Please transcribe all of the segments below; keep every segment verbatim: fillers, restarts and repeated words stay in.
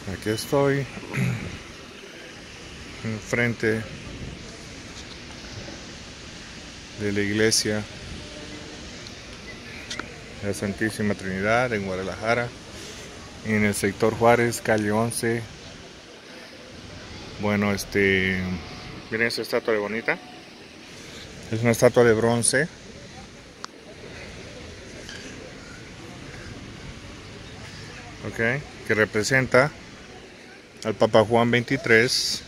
Aquí estoy enfrente de la iglesia de la Santísima Trinidad en Guadalajara, en el sector Juárez, calle once. Bueno, este, miren esta estatua de bonita. Es una estatua de bronce. Ok, que representa al Papa Juan veintitrés,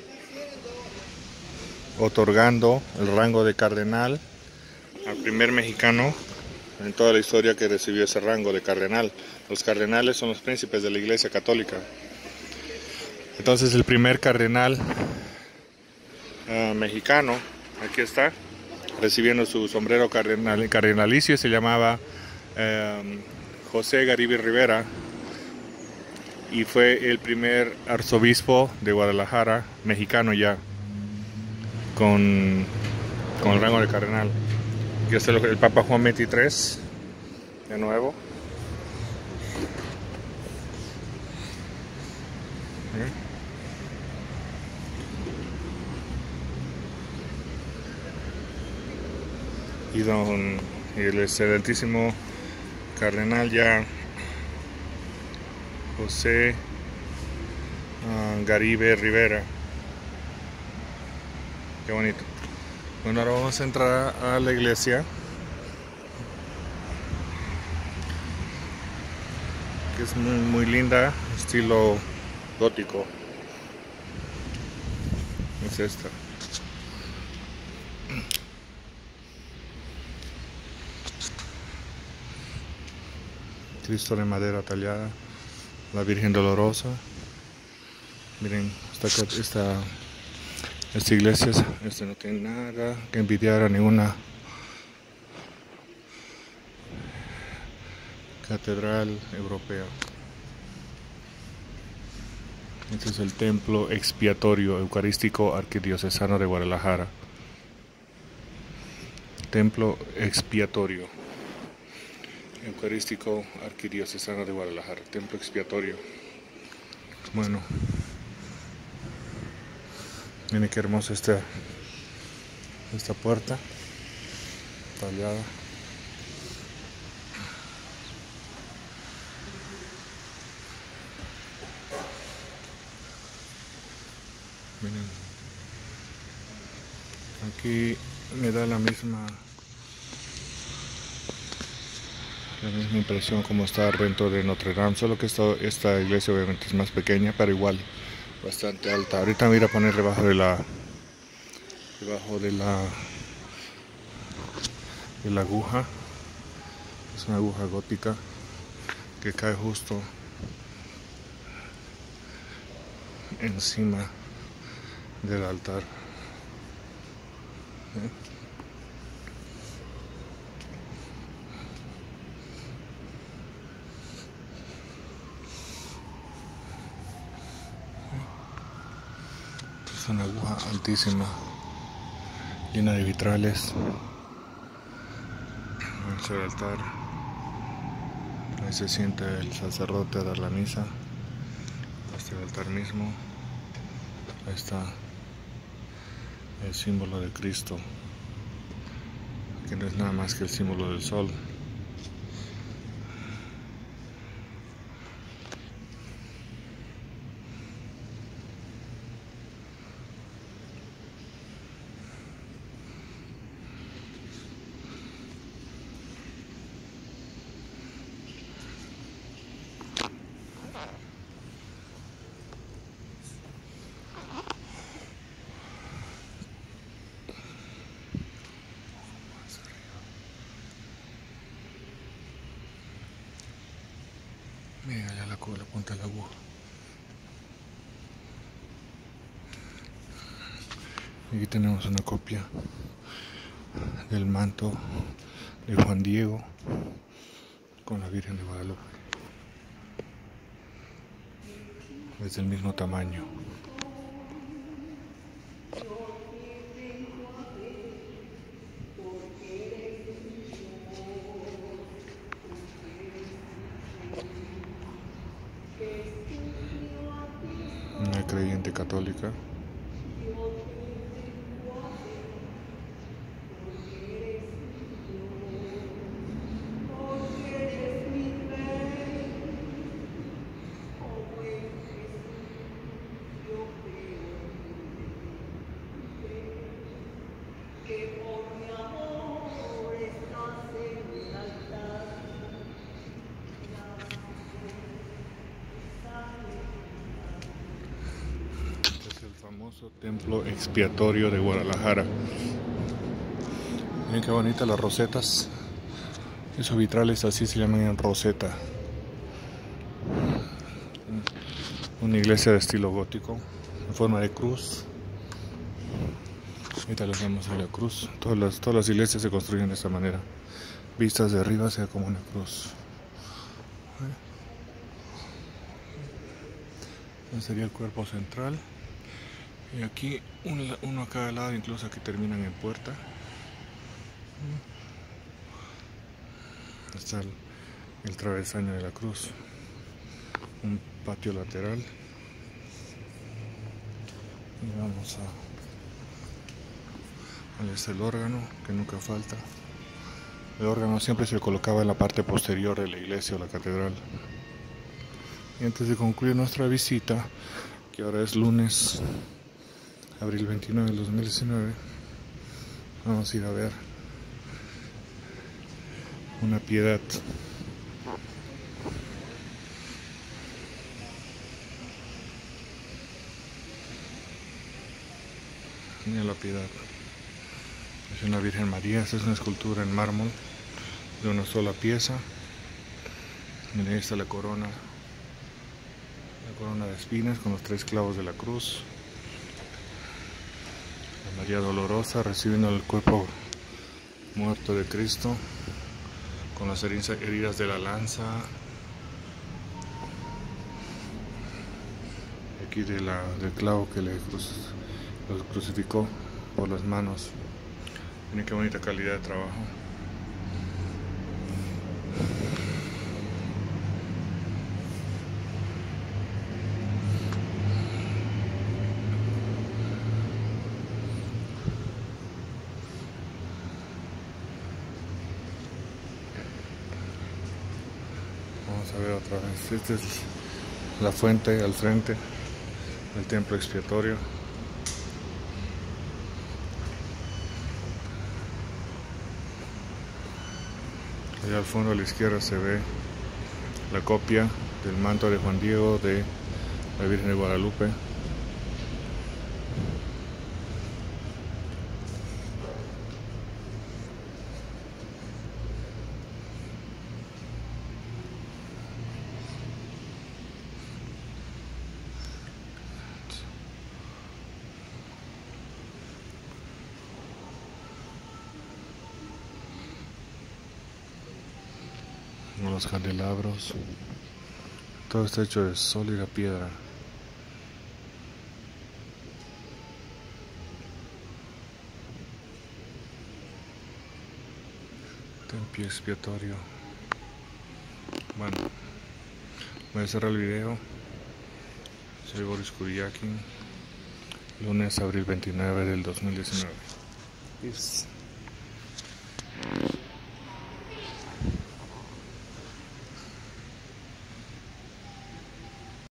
otorgando el rango de cardenal al primer mexicano en toda la historia que recibió ese rango de cardenal. Los cardenales son los príncipes de la Iglesia Católica. Entonces el primer cardenal uh, mexicano, aquí está, recibiendo su sombrero cardenal, cardenalicio, se llamaba um, José Garibay Rivera, y fue el primer arzobispo de Guadalajara, mexicano ya, con, con el rango de cardenal. Aquí está el, el Papa Juan veintitrés, de nuevo. Y don y el excelentísimo cardenal ya José uh, Garibay Rivera. Qué bonito. Bueno, ahora vamos a entrar a la iglesia, que es muy, muy linda, estilo gótico. Es esta. Cristo de madera tallada, la Virgen Dolorosa. Miren, esta, esta, esta iglesia este no tiene nada que envidiar a ninguna catedral europea. Este es el templo expiatorio eucarístico arquidiocesano de Guadalajara. Templo expiatorio eucarístico arquidiocesano de Guadalajara. Templo expiatorio. Bueno, miren qué hermosa esta, esta puerta tallada. Miren, aquí me da la misma la misma impresión como está dentro de Notre Dame, solo que esto, esta iglesia obviamente es más pequeña, pero igual bastante alta. Ahorita me voy a ir a poner debajo de la debajo de la de la aguja. Es una aguja gótica que cae justo encima del altar. ¿Eh? Es una aguja altísima, llena de vitrales. Vamos al altar. Ahí se siente el sacerdote a dar la misa. Este es el altar mismo. Ahí está el símbolo de Cristo, que no es nada más que el símbolo del sol. Mira ya la, la punta de la aguja. Aquí tenemos una copia del manto de Juan Diego con la Virgen de Guadalupe. Es del mismo tamaño. creyente católica. Famoso templo expiatorio de Guadalajara. Miren qué bonitas las rosetas. Esos vitrales así se llaman en roseta. Una iglesia de estilo gótico en forma de cruz. Ahorita les vamos a la cruz. Todas las, todas las iglesias se construyen de esta manera. Vistas de arriba se ve como una cruz. Este sería el cuerpo central. Y aquí uno, uno a cada lado, incluso aquí terminan en puerta. Está el, el travesaño de la cruz. Un patio lateral. Y vamos a... Ahí está el órgano, que nunca falta. El órgano siempre se colocaba en la parte posterior de la iglesia o la catedral. Y antes de concluir nuestra visita, que ahora es lunes, abril veintinueve del dos mil diecinueve, vamos a ir a ver una piedad. Mira la piedad. Es una Virgen María, esta es una escultura en mármol de una sola pieza. Miren, ahí está la corona, la corona de espinas con los tres clavos de la cruz. La María Dolorosa recibiendo el cuerpo muerto de Cristo con las heridas de la lanza. Aquí de la, del clavo que le cruz, los crucificó por las manos. Miren qué bonita calidad de trabajo. Vamos a ver otra vez. Esta es la fuente al frente del templo expiatorio. Allá al fondo a la izquierda se ve la copia del manto de Juan Diego de la Virgen de Guadalupe. Los candelabros, todo está hecho de sólida piedra. Templo expiatorio. Bueno, voy a cerrar el video. Soy Boris Kuriakin, lunes abril veintinueve del dos mil diecinueve. Peace.